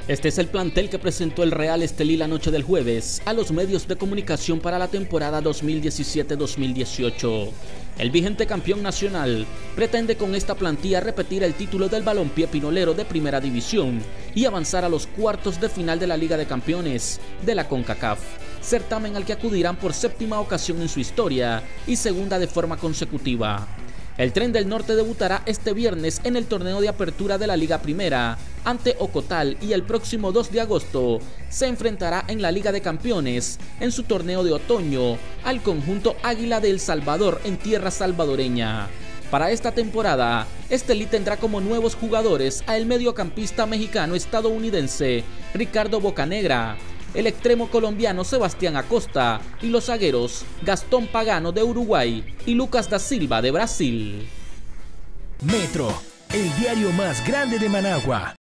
Este es el plantel que presentó el Real Estelí la noche del jueves a los medios de comunicación para la temporada 2017-2018. El vigente campeón nacional pretende con esta plantilla repetir el título del balompié pinolero de primera división y avanzar a los cuartos de final de la Liga de Campeones de la CONCACAF, certamen al que acudirán por séptima ocasión en su historia y segunda de forma consecutiva. El Tren del Norte debutará este viernes en el torneo de apertura de la Liga Primera ante Ocotal y el próximo 2 de agosto se enfrentará en la Liga de Campeones en su torneo de otoño al conjunto Águila de El Salvador en tierra salvadoreña. Para esta temporada, Estelí tendrá como nuevos jugadores a el mediocampista mexicano-estadounidense Ricardo Bocanegra, el extremo colombiano Sebastián Acosta y los zagueros Gastón Pagano de Uruguay y Lucas da Silva de Brasil. Metro, el diario más grande de Managua.